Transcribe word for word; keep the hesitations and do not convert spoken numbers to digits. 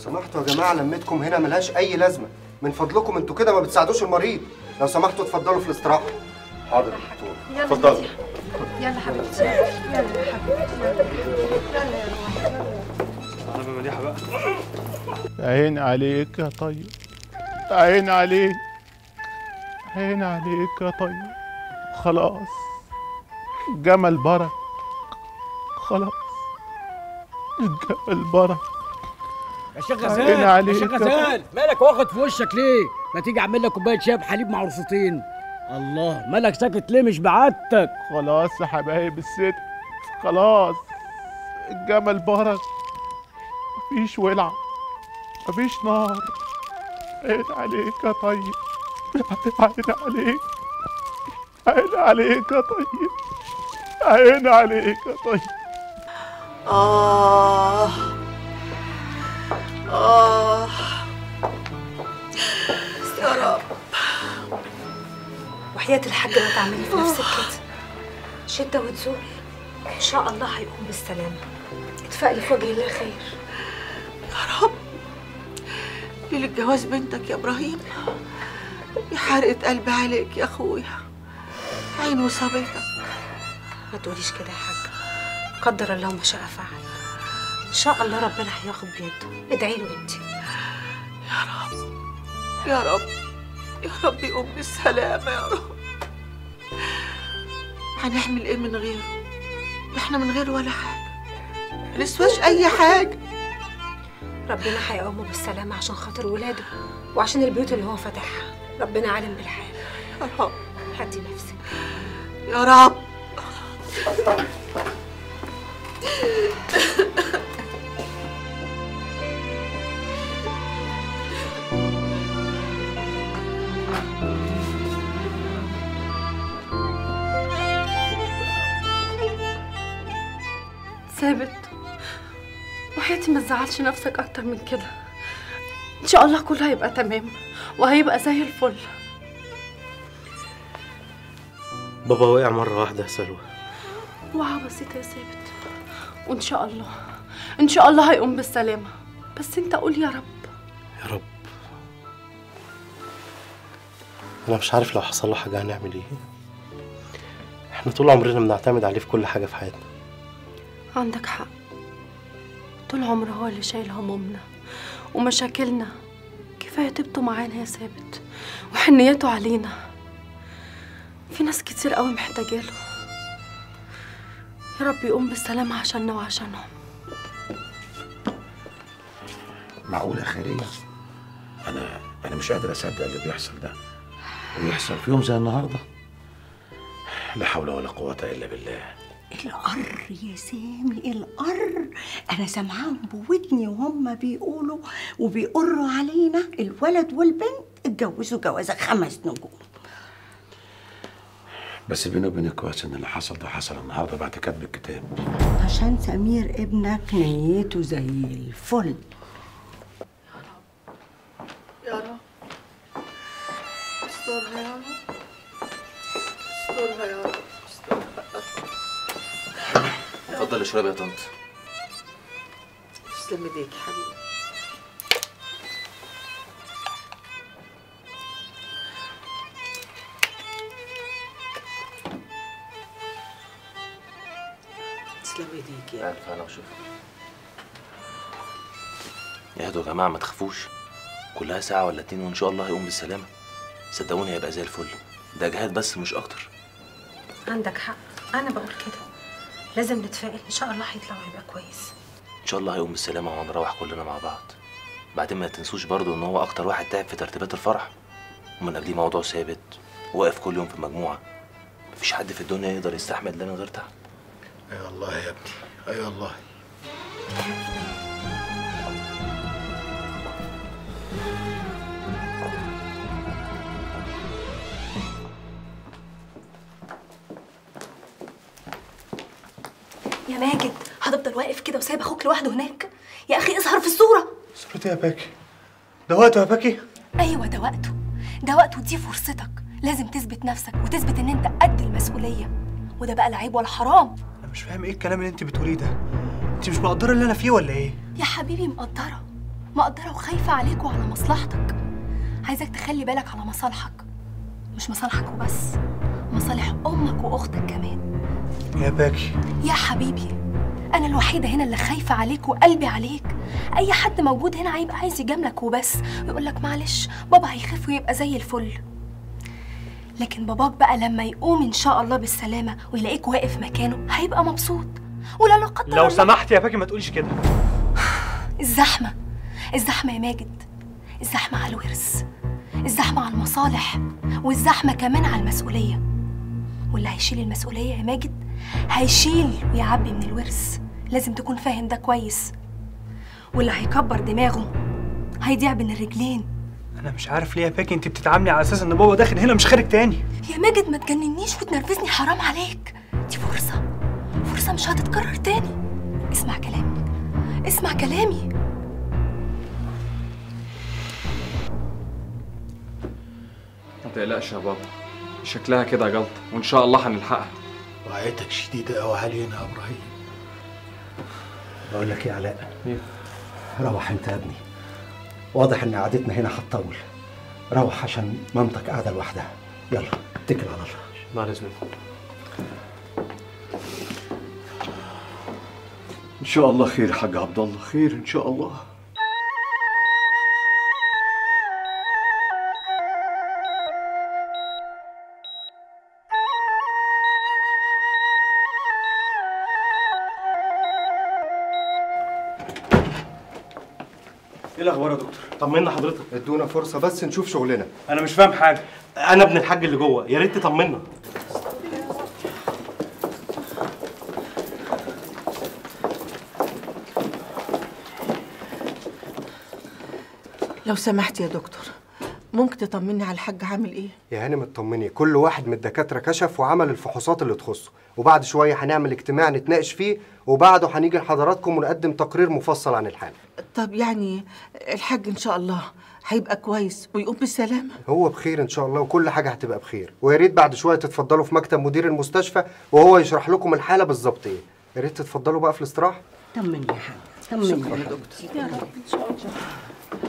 سمحتوا يا جماعه لمتكم هنا ملهاش اي لازمه، من فضلكم انتوا كده ما بتساعدوش المريض، لو سمحتوا اتفضلوا في الاستراحه. حاضر يا دكتور، اتفضلوا. يلا حبيبتي، يلا يا حبيبتي، يلا يلا يا روحي. انا بمديحه بقى. عين عليك يا طيب، عين عليك، عين عليك يا طيب. خلاص جمل برك، خلاص الجمل برك. يا شيخ غزال، يا شيخ غزال، مالك واخد في وشك ليه؟ ما تيجي اعمل لك كوبايه شاي بحليب مع عرصتين. الله، مالك ساكت ليه؟ مش بعتك. خلاص يا حبايب الست، خلاص الجمل برك، مفيش ولع، مفيش نار. عين عليك يا طيب، عين عليك، عين عليك يا طيب، عين عليك يا طيب. آه آه يا رب. وحياة الحاجة ما تعملي في نفسك كده، شدة وتزول إن شاء الله هيقوم بالسلامة. اتفائلي في وجه الله خير يا رب. ليلة جواز بنتك يا إبراهيم يا حرقة قلبي عليك يا أخويا، عين وصابتك. ما تقوليش كده يا حاجة، قدر الله ما شاء فعل. إن شاء الله ربنا هياخد بيده، ادعي له انتي. يا رب يا رب يا رب يقوم بالسلامة يا رب. هنعمل ايه من غيره؟ احنا من غيره ولا حاجة، منسواش أي حاجة. ربنا هيقومه بالسلامة عشان خاطر ولاده وعشان البيوت اللي هو فاتحها. ربنا عالم بالحال. يا رب هدي نفسك يا رب. ثابت، وحياتي ما تزعلش نفسك اكتر من كده. ان شاء الله كله هيبقى تمام وهيبقى زي الفل. بابا وقع مره واحده يا سلوى. وقعة بسيطة يا ثابت، وان شاء الله ان شاء الله هيقوم بالسلامة. بس انت قول يا رب. يا رب. انا مش عارف لو حصل له حاجه هنعمل ايه. احنا طول عمرنا بنعتمد عليه في كل حاجه في حياتنا. عندك حق، طول عمره هو اللي شايل همومنا ومشاكلنا. كفاية طيبته معانا يا ثابت وحنيته علينا. في ناس كتير قوي محتاجة له. يا رب يقوم بالسلامة عشاننا وعشانهم. معقول يا خيرية؟ أنا أنا مش قادر أصدق اللي بيحصل ده، ويحصل في يوم زي النهارده. لا حول ولا قوة إلا بالله. القر يا سامي، القر. انا سامعاهم بودني وهم بيقولوا وبيقروا علينا الولد والبنت اتجوزوا جوازه خمس نجوم. بس بيني وبينك كويس ان اللي حصل ده حصل النهارده بعد كتب الكتاب، عشان سمير ابنك نيته زي الفل. يا رب استرها يا رب، استرها يا رب، استرها. اتفضل اشربي يا طنط. تسلم ايديك يا حبيبي. تسلم ايديك يا الف انا وشوف. اهدوا يا جماعه، ما تخافوش، كلها ساعه ولا اتنين وان شاء الله هيقوم بالسلامه. صدقوني هيبقى زي الفل، ده جهاد بس مش اكتر. عندك حق، انا بقول كده. لازم نتفائل، ان شاء الله هيطلع ويبقى كويس. ان شاء الله هيقوم بالسلامه وهنروح كلنا مع بعض. بعدين ما تنسوش برضو ان هو اكتر واحد تعب في ترتيبات الفرح، ومن قبليه موضوع ثابت واقف كل يوم في المجموعه. مفيش حد في الدنيا يقدر يستحمل ده من غير تعب. اي أيوة والله يا ابني، اي أيوة والله. يا ماجد، هتفضل واقف كده وسايب اخوك لوحده هناك؟ يا اخي اظهر في الصوره. صورتي يا باكي؟ ده وقته يا باكي؟ ايوه ده وقته، ده وقته، دي فرصتك. لازم تثبت نفسك وتثبت ان انت قد المسؤوليه، وده بقى لا عيب ولا حرام. انا مش فاهم ايه الكلام اللي انت بتقوليه ده. انت مش مقدره اللي انا فيه ولا ايه؟ يا حبيبي مقدره، مقدرة وخايفة عليك وعلى مصلحتك. عايزك تخلي بالك على مصالحك، مش مصالحك وبس، مصالح أمك وأختك كمان. يا باكي يا حبيبي، أنا الوحيدة هنا اللي خايفة عليك وقلبي عليك. أي حد موجود هنا هيبقى عايز يجاملك وبس ويقولك معلش بابا هيخف ويبقى زي الفل. لكن باباك بقى لما يقوم إن شاء الله بالسلامة ويلاقيك واقف مكانه هيبقى مبسوط. ولا لا قدر لو سمحت يا باكي ما تقوليش كده. الزحمة الزحمة يا ماجد، الزحمة على الورث، الزحمة على المصالح، والزحمة كمان على المسؤولية. واللي هيشيل المسؤولية يا ماجد هيشيل ويعبي من الورث، لازم تكون فاهم ده كويس. واللي هيكبر دماغه هيضيع بين الرجلين. انا مش عارف ليه يا باكي انت بتتعاملي على اساس ان بابا داخل هنا مش خارج تاني. يا ماجد ما تجننيش وتنرفزني، حرام عليك، دي فرصة فرصة مش هتتكرر تاني. اسمع كلامي اسمع كلامي. ما تقلقش يا بابا، شكلها كده جلطة وإن شاء الله هنلحقها. وعيتك شديدة أوي علينا يا إبراهيم. بقول لك إيه يا علاء؟ إيه؟ روح أنت يا ابني، واضح إن قعدتنا هنا هتطول. روح عشان مامتك قاعدة لوحدها. يلا اتكل على الله. مع الإذن. إن شاء الله خير يا حاج عبد الله، خير إن شاء الله. ايه الاخبار يا دكتور؟ طمنا حضرتك. ادونا فرصه بس نشوف شغلنا. انا مش فاهم حاجه. انا ابن الحاج اللي جوه، يا ريت تطمنا. لو سمحت يا دكتور، ممكن تطمني على الحاج عامل ايه؟ يا هانم اطمني، كل واحد من الدكاتره كشف وعمل الفحوصات اللي تخصه، وبعد شويه هنعمل اجتماع نتناقش فيه، وبعده هنيجي لحضراتكم ونقدم تقرير مفصل عن الحاله. طب يعني الحاج ان شاء الله هيبقى كويس ويقوم بالسلامه؟ هو بخير ان شاء الله وكل حاجه هتبقى بخير، ويا ريت بعد شويه تتفضلوا في مكتب مدير المستشفى وهو يشرح لكم الحاله بالظبط ايه. يا ريت تتفضلوا بقى في الاستراحه. طمني يا حاج، طمني يا دكتور. يا رب ان شاء الله.